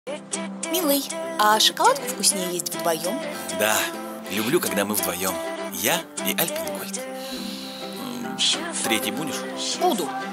Милый, а шоколадку вкуснее есть вдвоем? Да, люблю, когда мы вдвоем. Я и Альпенгольд. Третий будешь? Буду.